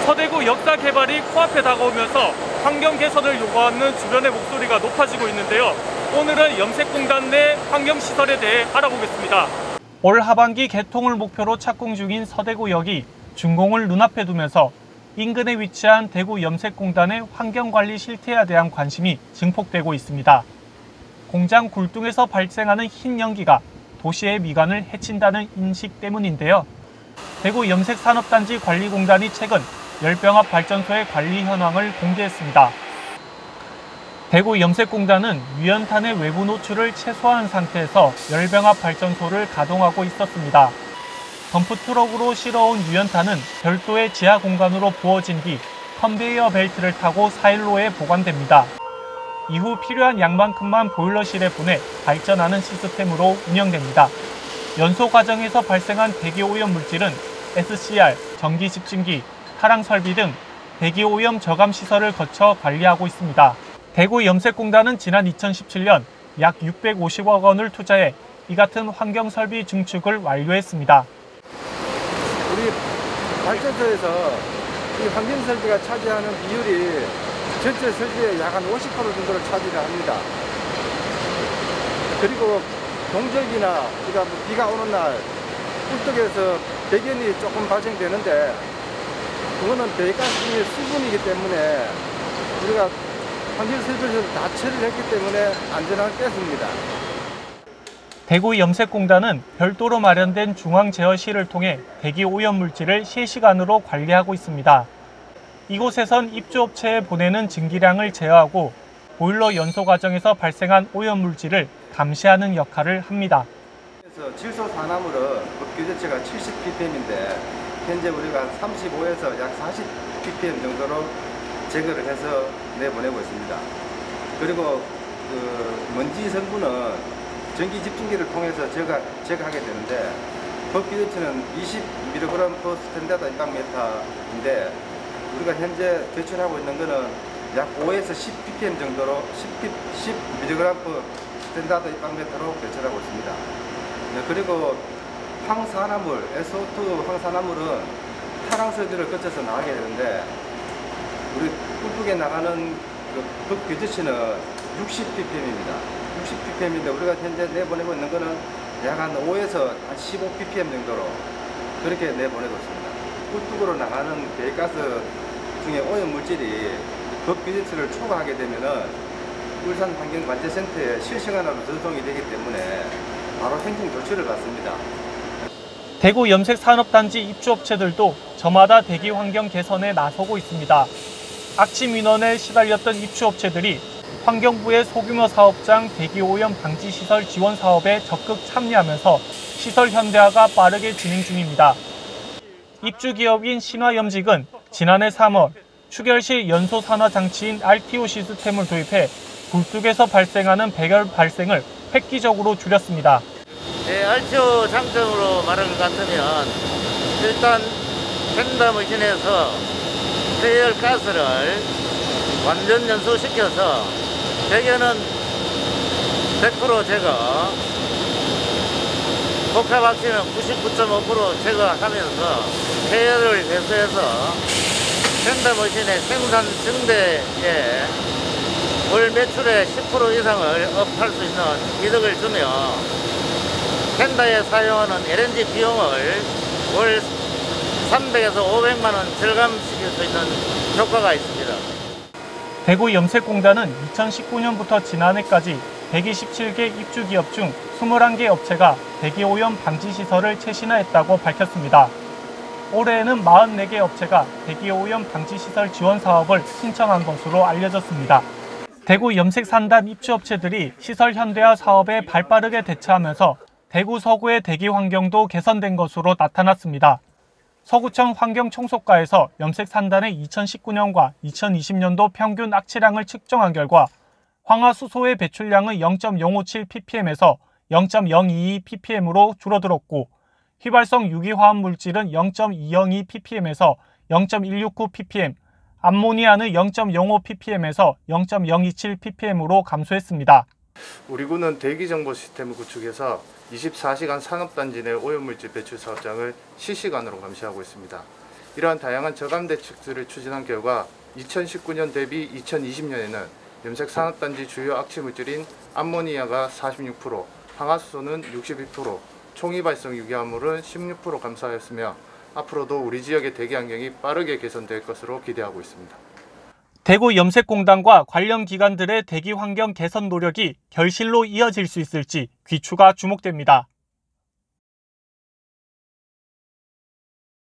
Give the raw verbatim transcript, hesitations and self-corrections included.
서대구 역사 개발이 코앞에 다가오면서 환경 개선을 요구하는 주변의 목소리가 높아지고 있는데요. 오늘은 염색공단 내 환경시설에 대해 알아보겠습니다. 올 하반기 개통을 목표로 착공 중인 서대구역이 준공을 눈앞에 두면서 인근에 위치한 대구 염색공단의 환경관리 실태에 대한 관심이 증폭되고 있습니다. 공장 굴뚝에서 발생하는 흰 연기가 도시의 미관을 해친다는 인식 때문인데요. 대구 염색산업단지 관리공단이 최근 열병합 발전소의 관리 현황을 공개했습니다. 대구 염색공단은 유연탄의 외부 노출을 최소화한 상태에서 열병합 발전소를 가동하고 있었습니다. 덤프트럭으로 실어온 유연탄은 별도의 지하 공간으로 부어진 뒤 컨베이어 벨트를 타고 사일로에 보관됩니다. 이후 필요한 양만큼만 보일러실에 보내 발전하는 시스템으로 운영됩니다. 연소 과정에서 발생한 대기오염 물질은 에스씨알, 전기 집진기, 타랑 설비 등 대기오염 저감 시설을 거쳐 관리하고 있습니다. 대구 염색공단은 지난 이천십칠 년 약 육백오십억 원을 투자해 이 같은 환경 설비 증축을 완료했습니다. 우리 발전소에서 이 환경 설비가 차지하는 비율이 전체 설비의 약 한 오십 퍼센트 정도를 차지를 합니다. 그리고 동절기나 우리가 비가 오는 날 굴뚝에서 배견이 조금 발생되는데 그거는 배가스 중의 수분이기 때문에 우리가 환경 설비에서 다 처리를 했기 때문에 안전하게 뺐습니다. 대구 염색공단은 별도로 마련된 중앙 제어실을 통해 대기 오염 물질을 실시간으로 관리하고 있습니다. 이곳에선 입주업체에 보내는 증기량을 제어하고 보일러 연소 과정에서 발생한 오염 물질을 감시하는 역할을 합니다. 그래서 질소 산화물은 법규제체가 칠십 ppm인데 현재 우리가 삼십오에서 약 사십 ppm 정도로 제거를 해서 내보내고 있습니다. 그리고 그 먼지 성분은 전기 집중기를 통해서 제거, 제거하게 되는데 법규제체는 이십 밀리그램 per 스탠다드 입방미터인데 우리가 현재 배출하고 있는 것은 약 오에서 십 ppm 정도로 십 밀리그램 per 스탠다드 입방미터로 배출하고 있습니다. 네, 그리고 황산화물, 에스오투 황산화물은 타랑 설비를 거쳐서 나가게 되는데 우리 굴뚝에 나가는 그 법규제치는 육십 ppm입니다. 육십 ppm인데 우리가 현재 내보내고 있는 거는 약 한 오에서 한 십오 ppm 정도로 그렇게 내보내고 있습니다. 굴뚝으로 나가는 배가스 중에 오염 물질이 법규제치를 초과하게 되면은 울산 환경관제센터에 실시간으로 전송이 되기 때문에 바로 행정 조치를 받습니다. 대구 염색산업단지 입주업체들도 저마다 대기 환경 개선에 나서고 있습니다. 악취 민원에 시달렸던 입주업체들이 환경부의 소규모 사업장 대기오염 방지시설 지원 사업에 적극 참여하면서 시설 현대화가 빠르게 진행 중입니다. 입주기업인 신화염직은 지난해 삼월 추결실 연소산화 장치인 알티오 시스템을 도입해 굴뚝에서 발생하는 백열 발생을 획기적으로 줄였습니다. 네, 알티오 장점으로 말할 것 같으면 일단 펜다 머신에서 폐열 가스를 완전 연소시켜서 배견은 백 퍼센트 제거, 복합 악취는 구십구 점 오 퍼센트 제거하면서 폐열을 해소해서 펜다 머신의 생산 증대에 월 매출의 십 퍼센트 이상을 업할 수 있는 이득을 주며 펜다에 사용하는 엘엔지 비용을 월 삼백에서 오백만 원 절감시킬 수 있는 효과가 있습니다. 대구 염색공단은 이천십구 년부터 지난해까지 백이십칠 개 입주기업 중 이십일 개 업체가 대기오염 방지시설을 최신화했다고 밝혔습니다. 올해에는 사십사 개 업체가 대기오염 방지시설 지원 사업을 신청한 것으로 알려졌습니다. 대구 염색산단 입주업체들이 시설 현대화 사업에 발빠르게 대처하면서 대구 서구의 대기 환경도 개선된 것으로 나타났습니다. 서구청 환경청소과에서 염색산단의 이천십구 년과 이천이십 년도 평균 악취량을 측정한 결과 황화수소의 배출량은 영 점 영오칠 ppm에서 영 점 영이이 ppm으로 줄어들었고 휘발성 유기화합 물질은 영 점 이영이 ppm에서 영 점 일육구 ppm, 암모니아는 영 점 영오 ppm에서 영 점 영이칠 ppm으로 감소했습니다. 우리 군은 대기정보 시스템을 구축해서 이십사 시간 산업단지 내 오염물질 배출 사업장을 실시간으로 감시하고 있습니다. 이러한 다양한 저감 대책들을 추진한 결과 이천십구 년 대비 이천이십 년에는 염색 산업단지 주요 악취물질인 암모니아가 사십육 퍼센트, 항화수소는 육십이 퍼센트, 총이 발생 유기화물은 십육 퍼센트 감소하였으며 앞으로도 우리 지역의 대기 환경이 빠르게 개선될 것으로 기대하고 있습니다. 대구 염색공단과 관련 기관들의 대기 환경 개선 노력이 결실로 이어질 수 있을지 귀추가 주목됩니다.